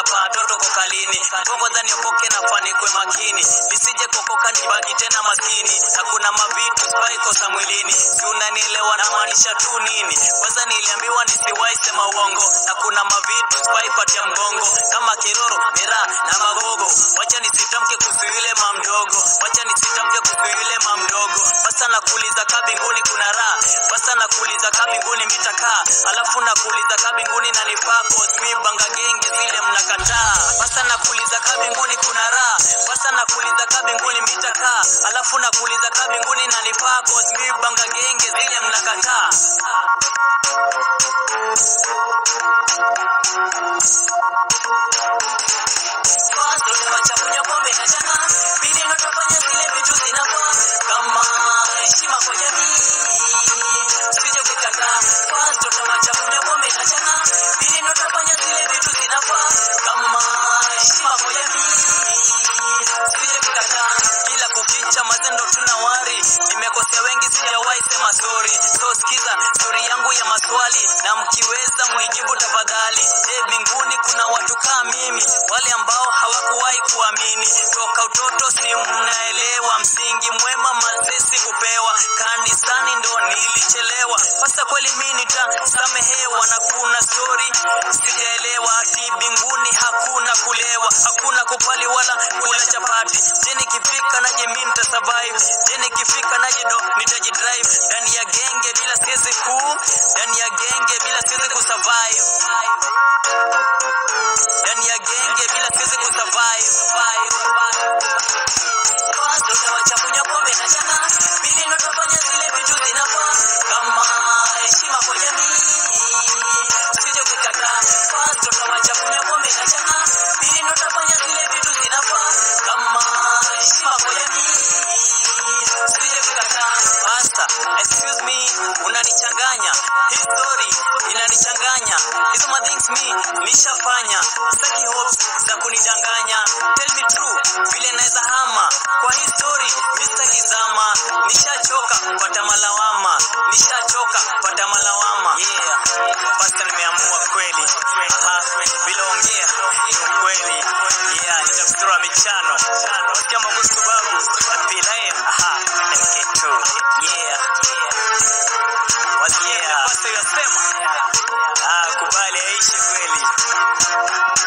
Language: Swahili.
na patoto kokalini. Bongo ndani upoke na fani kwe makini. Nisije kokoka nibaki tena maskini. Hakuna mavitu spike sa mwilini. Si unanielewa na maanisha tu nini? Kwanza niliambiwa nisiwahi sema uongo. Hakuna mavitu spike patia mgongo. Kama kiroro, mira na magogo. Wacha nisitamke kuhusu yule mamdogo. Wacha nisitamke kuhusu yule mamdogo. Basta nakuuliza kabinguni kuna raha. Basta nakuuliza kabinguni mitakaa. Alafu nakuuliza kabinguni na nipako. Mi banga genge zile mnakataa. Basta nakuuliza kabinguni kuna raha. Basta nakuuliza kabinguni mitakaa. Alafu nakuuliza kabinguni na nipako. Mi banga genge zile mnakataa. Kwanza wacha kunywa pombe na jana. Pili notofanya zile vitu zinafaa. Kama heshima kwa jamii. Sije kukataa. Kwanza wacha kunywa pombe na jana. Pili notofanya zile vitu zinafaa. Kama heshima kwa jamii. Sije kukataa. Kila kukicha mazendo tunawari. Nimekosea wengi sijawahi sema sorry. So sikiza story yangu ya maswali. Na mkiweza mnijibu tafadhali. Mbinguni kuna watu kama mimi. Wale ambao hawakuwahi kuamini. Toka utoto si mnaelewa. Msingi mwema mazesi kupewa. Kanisani ndo nilichelewa. Pasa kweli mimi nitasamehewa. Na kuna story sijaelewa. Ati mbinguni hakuna kulewa. Hakuna kupali wala kula chapati. Je nikifika naje mimi nitasurvive. Je nikifika naje ndo nitajidrive. Ndani ya genge bila siwezi ndani ya genge bila siwezi kusurvive. Ndani ya genge bila siwezi kusurvive. Kwanza wacha kunywa pombe na jana. Pili notofanya zile vitu zinafaa. Kama heshima kwa jamii. Sije kukataa. Kwanza wacha kunywa pombe na jana. Pili notofanya zile vitu zinafaa. Kama heshima kwa jamii. Sije kukataa. Basta, excuse me, unanichanganya. History inanichanganya. Hizo things me nishafanya. Saki hopes za kunidanganya. Tell me true, vile naweza hama. Kwa history Mr. Kizama. Nishachoka pata malawama. Nishachoka pata malawama. Yeah, basta nimeamua kweli. Bila ongea kweli. Yeah, nitakusura michano. Wasikia magustu babu. Apilae. MK2. Yeah. Wasikia. Basta yasema. Kubali aishi kweli.